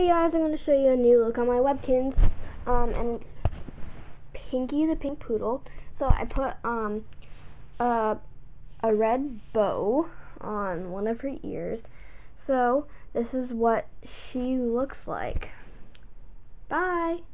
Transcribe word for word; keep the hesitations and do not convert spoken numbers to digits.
Hey guys, I'm going to show you a new look on my Webkinz, um, and it's Pinky the Pink Poodle. So I put um, a, a red bow on one of her ears. So this is what she looks like. Bye!